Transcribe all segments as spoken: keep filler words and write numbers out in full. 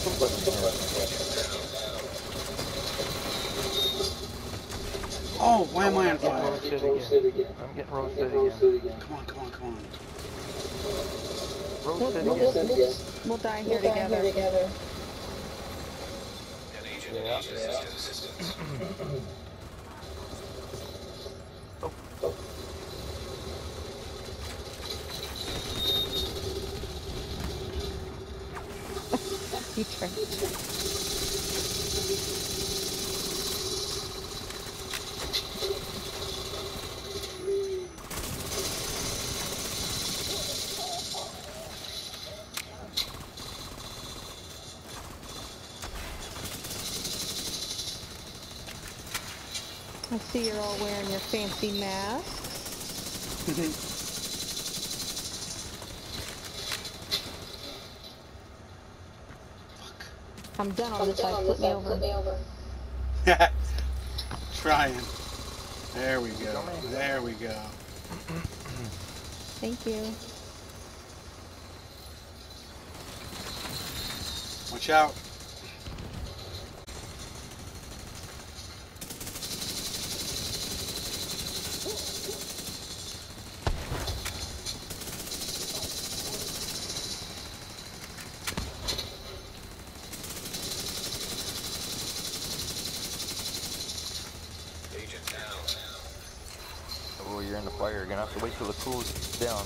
Oh, why am I on fire? Roasted again. I'm getting roasted again. Come on, come on, come on. Roasted We'll, again. we'll, we'll die here We'll die together. here together. Yeah. Oh. You tried. I see you're all wearing your fancy masks. I'm done on this side. Flip me over. Trying. There we go. There we go. Thank you. Watch out. Oh, you're in the fire. You're gonna have to wait till it cools down.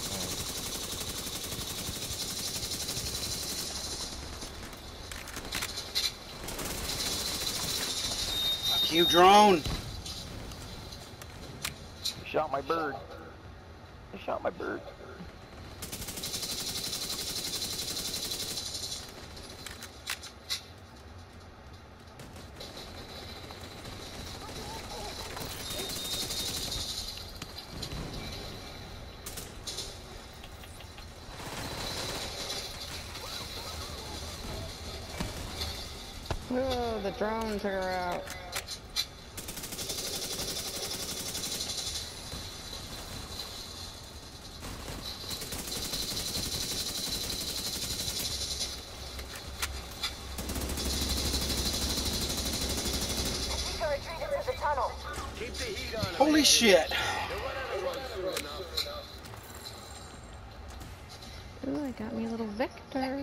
Fuck you, drone. You shot my bird. You shot my bird. Oh, the drones are out. Holy shit. Ooh, I got me a little Vector.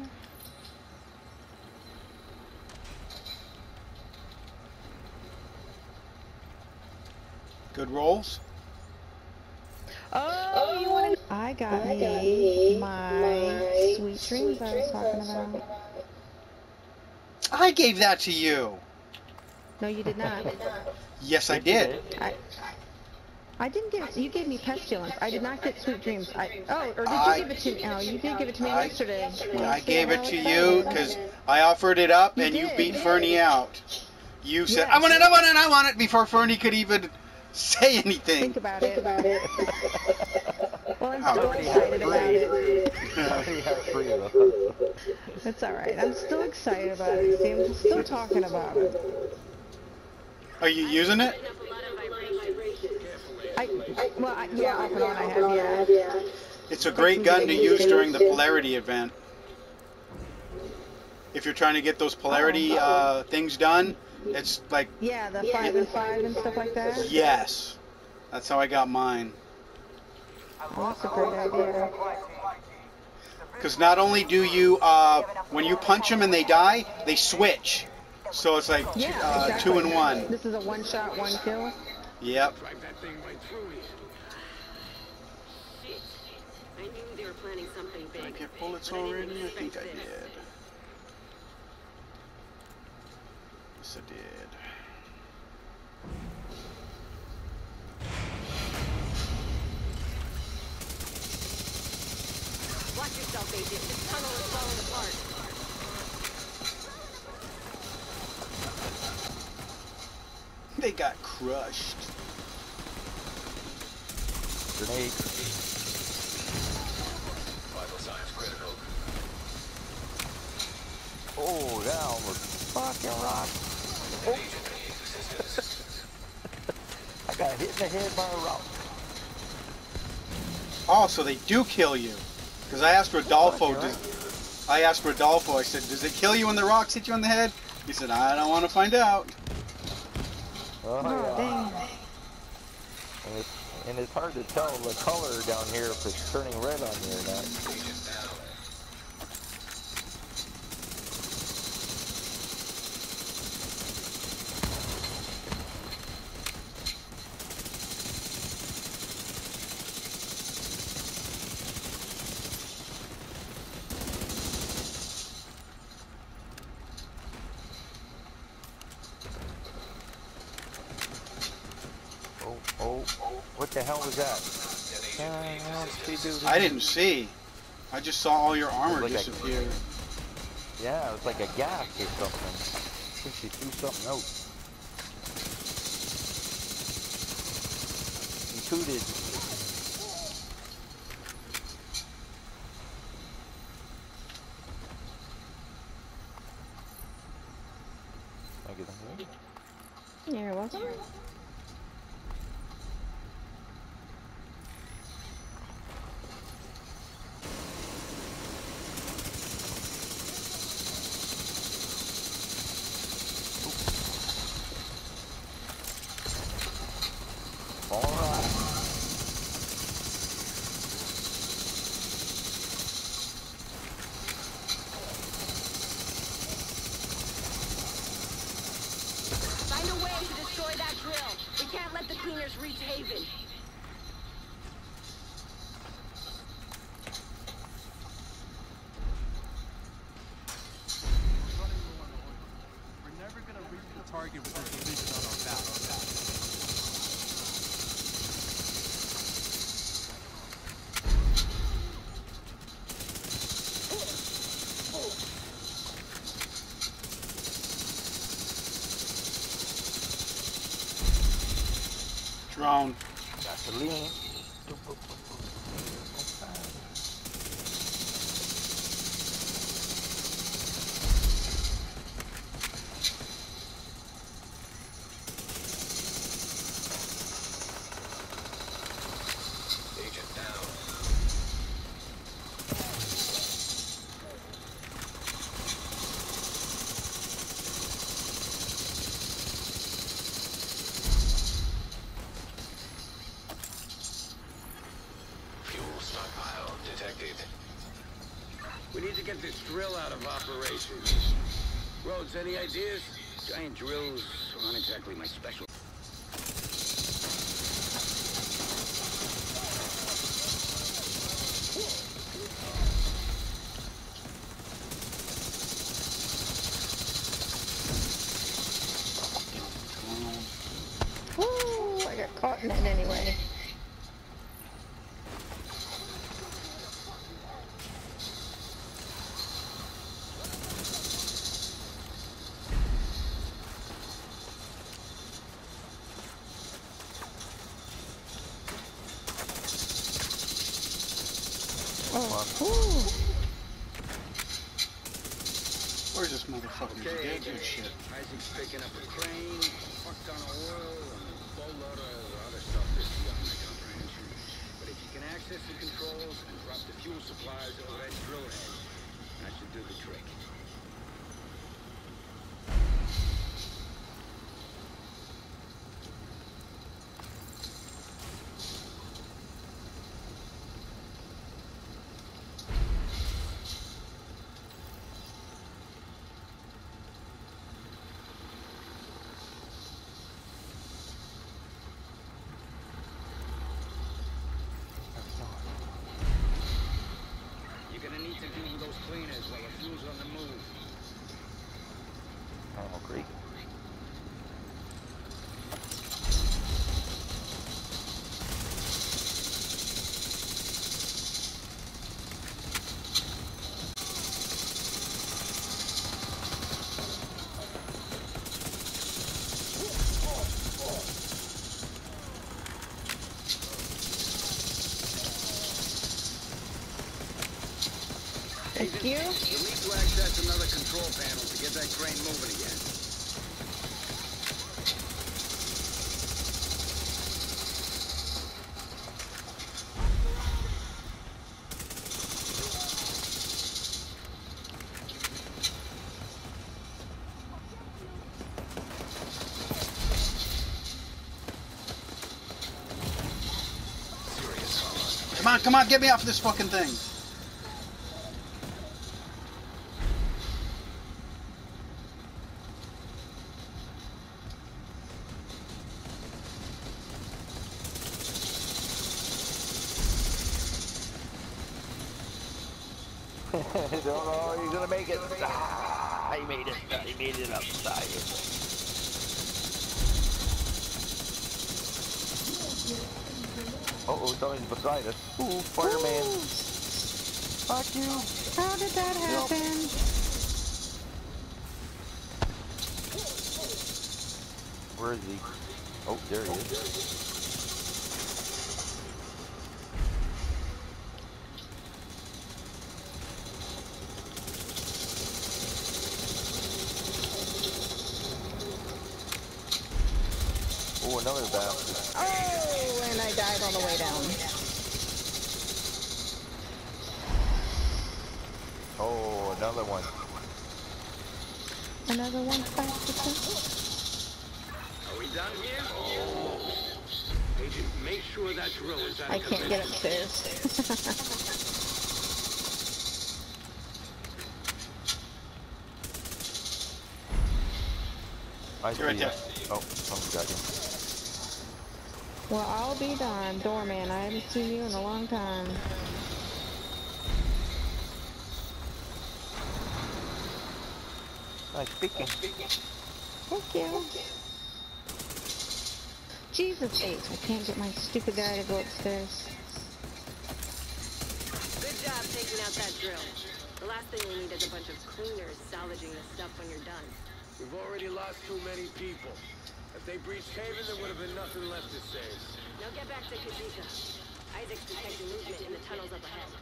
Good rolls. Oh, you wanted... I got I me, got me my, my sweet sweet dreams I was dreams talking I was about. I gave that to you. No, you did not. Yes, I did. I, I didn't give it. You gave me pestilence. I did not get sweet dreams. I oh, or did I- you give it to me? Oh, you did give it to me I- yesterday. I See, gave I'm it all to you excited. because I offered it up You and you did. beat Fernie out. You said, Yes. I want it, I want it, I want it before Fernie could even say anything. Think about Think it. about it. Well, I'm Oh. still excited about it. I already have three of them. It's all right. I'm still excited about it. See, I'm still talking about it. Are you using it? I well, I, yeah, off and on I have. Yeah. It's a great gun to use during the polarity event. If you're trying to get those polarity uh, things done, it's like, Yeah, the five and five and stuff like that. yes. That's how I got mine. Oh, that's a great idea. Because not only do you, uh, when you punch them and they die, they switch. So it's like two, Yeah, uh, exactly. two and one. This is a one shot, one kill. Yep. I knew they were planning something big. Did I get bullets already? I think I did. Yes, I did. Watch yourself, Agent. This tunnel is falling apart. They got crushed. Grenade. Vital signs critical. Oh, that almost fucking rocked. Oh. I got hit in the head by a rock. Oh, so they do kill you. Because I asked Rodolfo, Fuck, does, I asked Rodolfo, I said, does it kill you when the rocks hit you on the head? He said, I don't want to find out. Oh, Oh, yeah. dang. And it's, and it's hard to tell the color down here if it's turning red on you or not. Oh, oh, oh, what the hell was that? Uh, I don't see, dude. I didn't see. I just saw all your armor Like a- disappear. Yeah, it was like a gas or something. I think she threw something out. Included. I get them here. Yeah, wasn't it? All right. Find a way to destroy that drill. We can't let the cleaners reach Haven. We're never gonna reach the target with this division on our back. Drone. Gasoline. Agent down. Fuel stockpile detected. We need to get this drill out of operation. Rhodes, any ideas? Giant drills aren't exactly my special. Woo! I got caught in it anyway. Oh, woo! Where's this motherfucker? Okay, Dead good shit. Isaac's picking up a crane, fuck ton of oil, and a boatload of other stuff that's beyond my comprehension. But if you can access the controls and drop the fuel supplies over that drill head, that should do the trick. You're gonna need to deal with those cleaners while the fuel's on the move. Oh, great. Thank you. You'll need to access another control panel to get that crane moving again. Come on, come on, get me off this fucking thing. Don't know, he's gonna make it. Ah, he made it. He made it upside. Uh oh, somebody's beside us. Ooh, fireman. Ooh. Fuck you. How did that happen? Where is he? Oh, there he is. Oh, another bastard. Oh, and I died on the way down. Oh, another one. Another one five percent. Are we done here? Oh. Agent, make sure that drill is out I of can't get commission. upstairs. I You're right see there. you. Oh, someone got you. Well, I'll be darned, doorman. I haven't seen you in a long time. Nice speaking. Thank you. Jesus H, I can't get my stupid guy to go upstairs. Good job taking out that drill. The last thing we need is a bunch of cleaners salvaging this stuff when you're done. We've already lost too many people. If they breached Haven, there would have been nothing left to save. Now get back to Kajika. Isaac's detecting movement in the tunnels up ahead.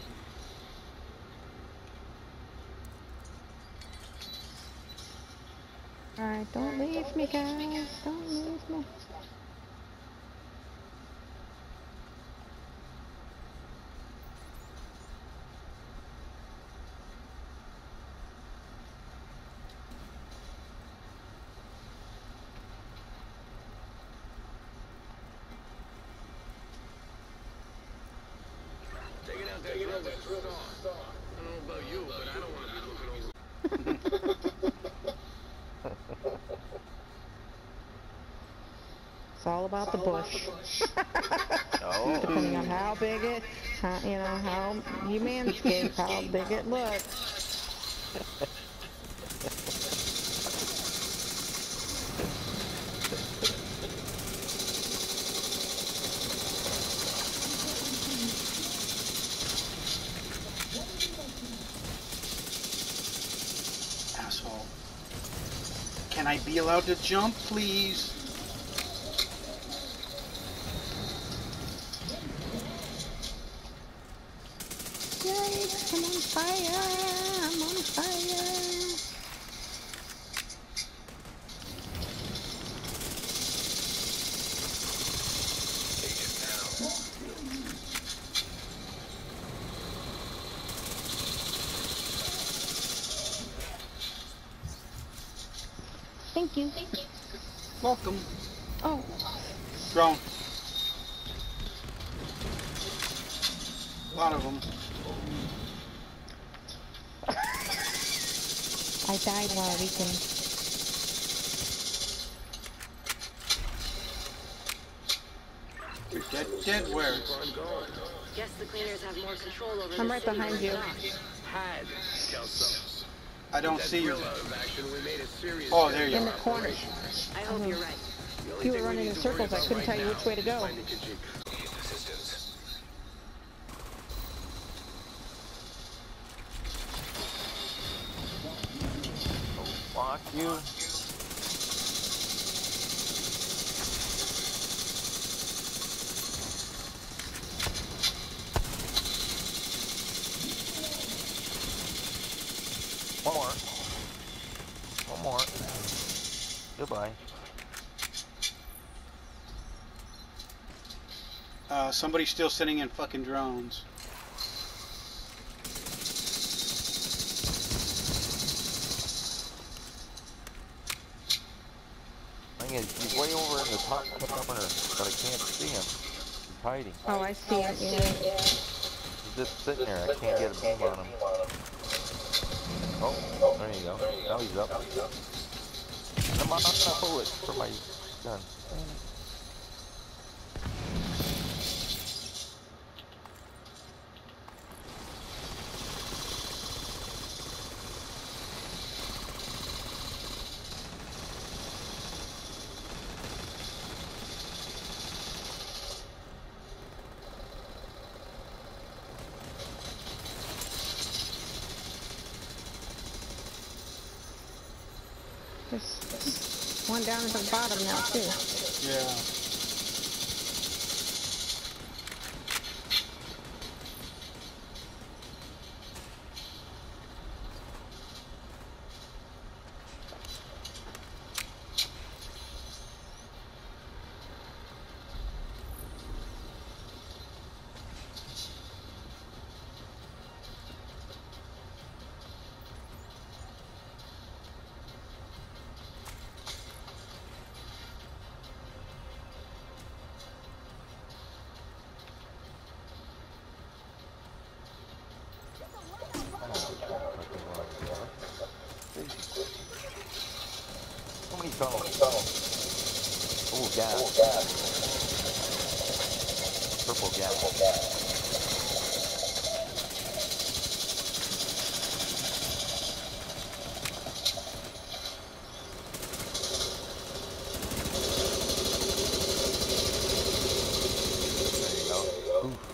Alright, don't leave me, guys. Don't leave me. Taking out that drill was a start. I don't know about you, but I don't want to be looking over. It's all about the bush. Oh. Depending on how big it, how, you know, how you manscape, how big it looks. Asshole. Can I be allowed to jump, please? Yikes, I'm on fire, I'm on fire. Thank you. Welcome. Oh, Drone. A lot of them. I died while leaking. You're dead, dead where? Guess the cleaners have more control over I'm the right city behind than you. we thought. Had, Kelso. I don't That see you. drill out of action, we made a serious Oh, there you In are. the corner. I hope you're right. The only You were thing we running need in to circles, worry I couldn't about tell you right which way to now go. is finding Kajika. Need assistance. Fuck you. One more. One more. Goodbye. Uh, somebody's still sitting in fucking drones. Thing is, he's way over in the top corner, but I can't see him. He's hiding. Oh, I see it, yeah. He's just sitting there. I can't get a beam on him. Oh, there you go. Now he's up. Come on, a bullet for my gun. There's one down at the bottom now, too. Yeah. How many tunnels? Oh, gas. Purple gas. There you go. Ooh.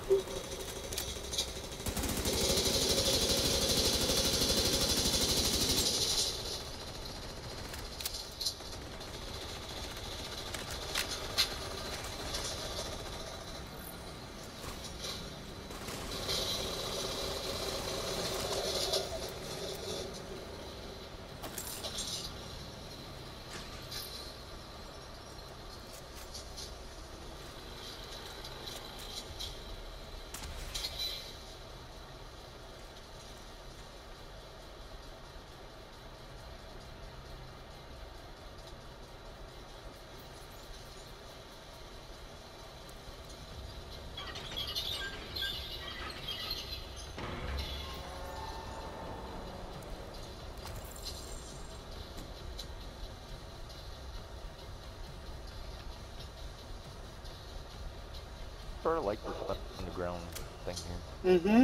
Sort of like this underground thing here. Mm-hmm.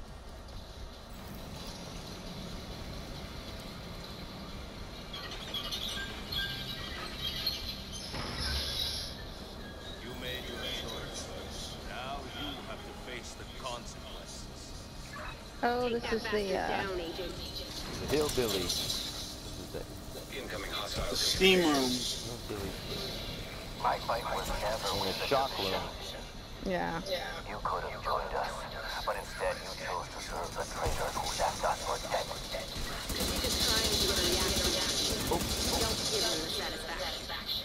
You made your choice. Now you have to face the consequences. Oh, this is the, uh... Down, Agent. The hillbilly. This is the Incoming hostile. The steam room. hillbilly. My fight was never And with the the shock division. room. Yeah. You could have joined us, but instead you chose to serve the traitor who left us for dead. Could you just try and do a reaction? Don't give him the satisfaction.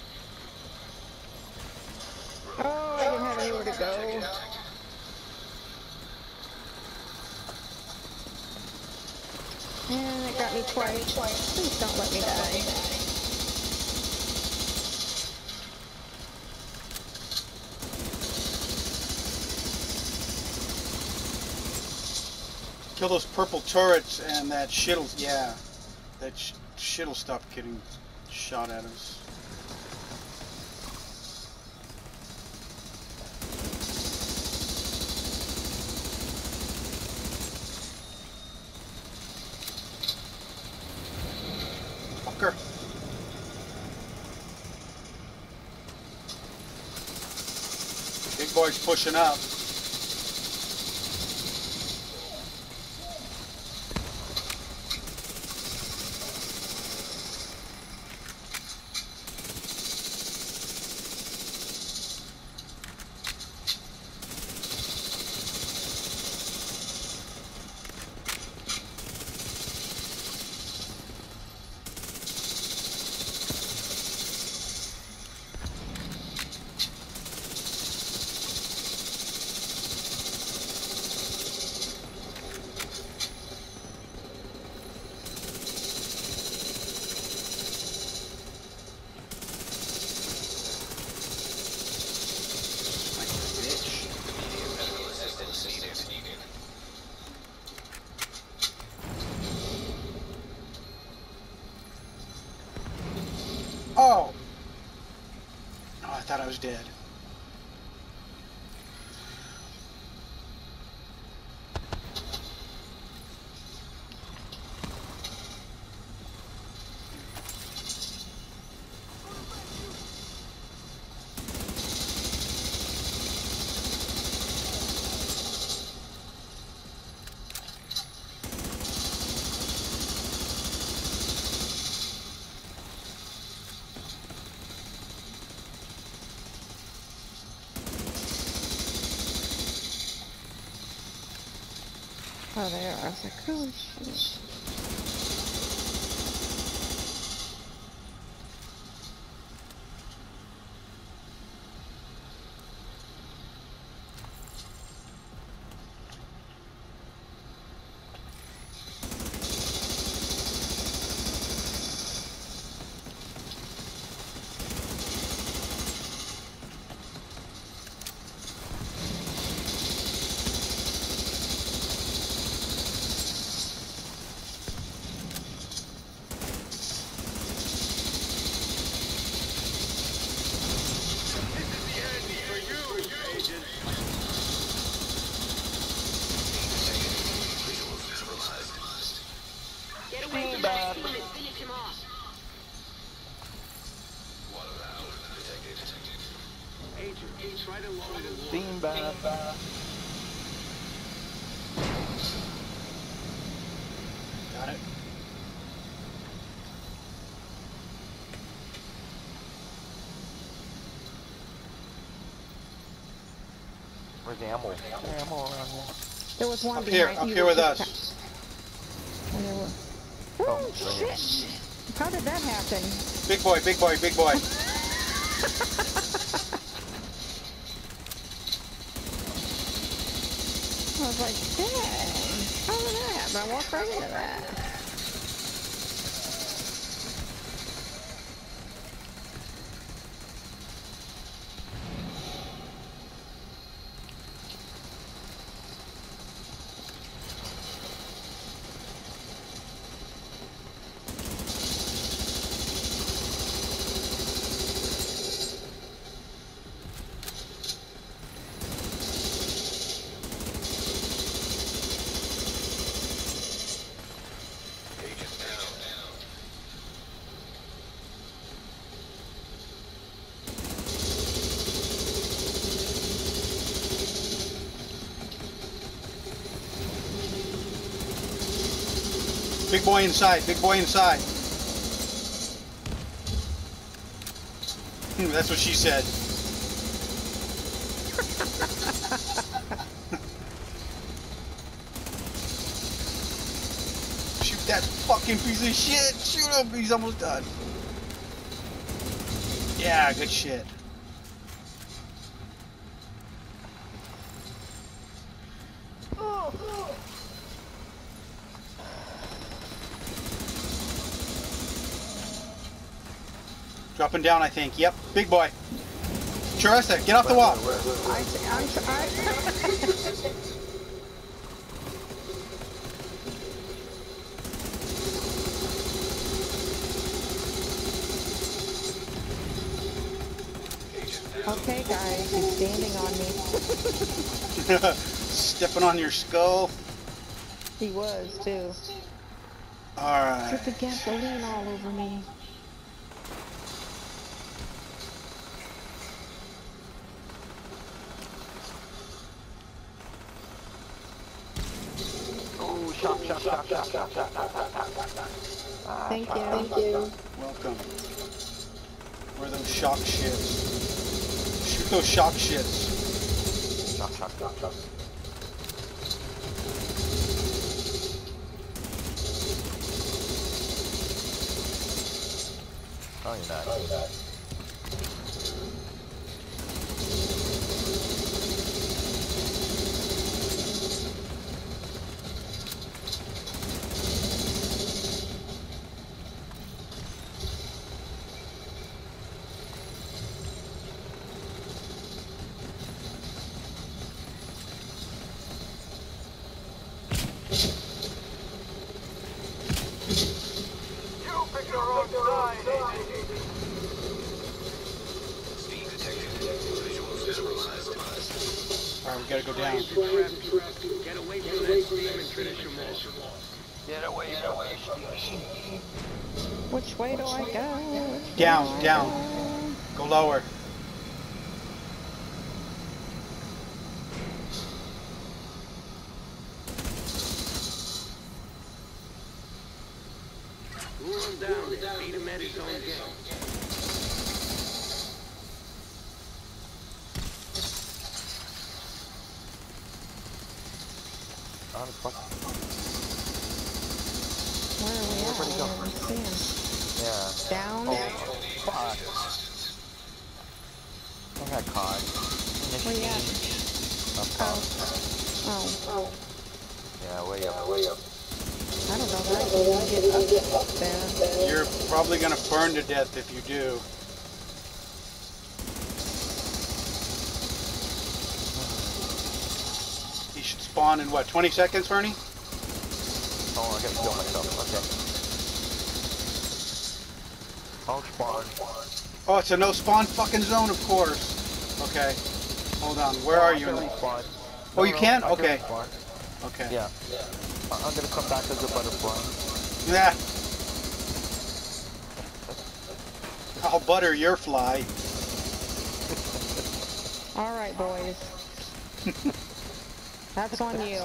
Oh, I didn't have anywhere to go. And it got me twice. Please don't let me die. Kill those purple turrets and that shit'll, yeah, that sh shit'll stop getting shot at us. Fucker. Big boy's pushing up. Oh! Oh, I thought I was dead. Oh, they are. I was like, holy shit. Beam bad. Got it. Where's the ammo? Is there ammo around here? There was one Up here, behind up you here with that us. just- And there was... Oh, Oh, shit! How did that happen? Big boy, big boy, big boy. I was like, dang! How did that happen? I walked right into that. Big boy inside, big boy inside. Hmm, that's what she said. Shoot that fucking piece of shit! Shoot him! He's almost done. Yeah, good shit. Dropping down, I think. Yep, big boy. Charessa, get off the wall. I, I'm, I, Okay, guys, he's standing on me. Stepping on your skull. He was, too. Alright. Dripping gasoline all over me. Oh, shock, shock, shock, shock, shock, shock, shock, shock, shock, shock. Ah, Thank shock, you. shock. Thank you. Welcome. Where are those shock shits? Shoot those shock shits. Shock, shock, shock, shock. Oh, you're not. Oh, you're not. Alright, we gotta go down. Get away from that steam and finish them off. Get away from me. Which way do I go? Down, down. Go lower. Rule him down there. Beat him at his own game. I'm fucking. Where are we at? Where'd he go? I don't understand. Yeah. Down? Oh, fuck. I got caught. Where you at? Up top. Oh. Oh. Yeah, way up. Way up. I don't know that I can even get up there. You're probably gonna burn to death if you do. He should spawn in what, twenty seconds, Fernie? Oh, I gotta kill myself. Okay. I'll spawn. Oh, it's a no spawn fucking zone, of course. Okay. Hold on. Where are you? Respawn. Oh, you can? I Okay. respawn. Okay. Yeah. I- I'm gonna come back as a butterfly. Yeah. I'll butter your fly. Alright, boys. That's on you.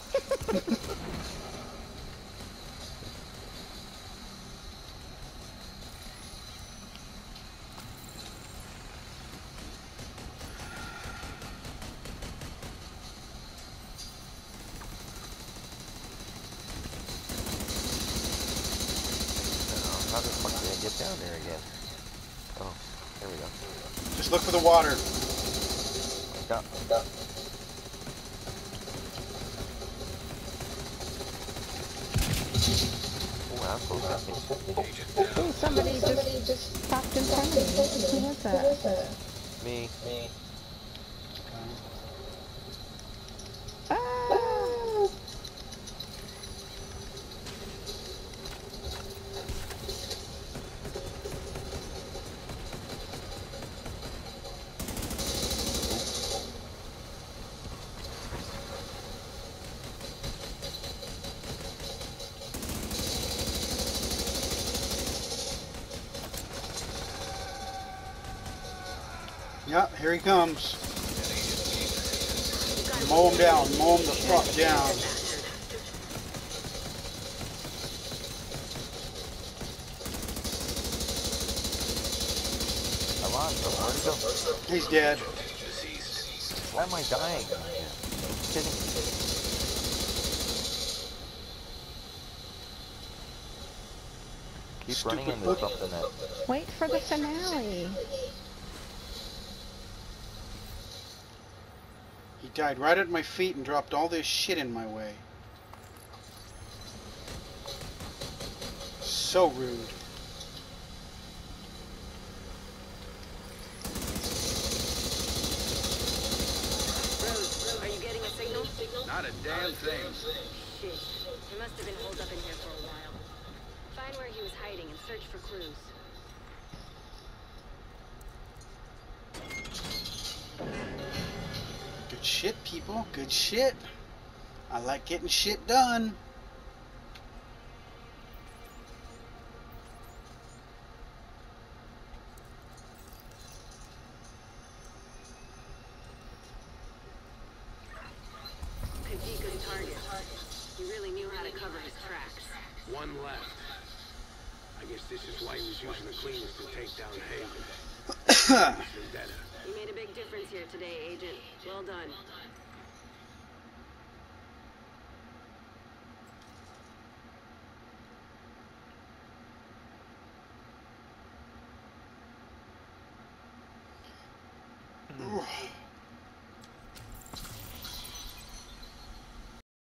How the fuck did I get down there again? Oh, there we go. Just look for the water. Yeah, yeah. Oh, assholes got me. Oh, somebody just, just popped in front of me. Who was that? Me. Me. Ah! Yeah, here he comes. Mow him down. Mow him the fuck down. Come on, so where'd he go? He's dead. Why am I dying? Are you kidding me? Keep Stupid running into book. something that... Wait for the finale. He died right at my feet and dropped all this shit in my way. So rude. Rose, are you getting a signal? Not a damn thing. Shit. He must have been holed up in here for a while. Find where he was hiding and search for clues. Good shit, people. Good shit. I like getting shit done. Kajika's target. He really knew how to cover his tracks. One left. I guess this is why he was using the cleaners to take down Haven. Vendetta. You made a big difference here today, Agent. Well done. Oof.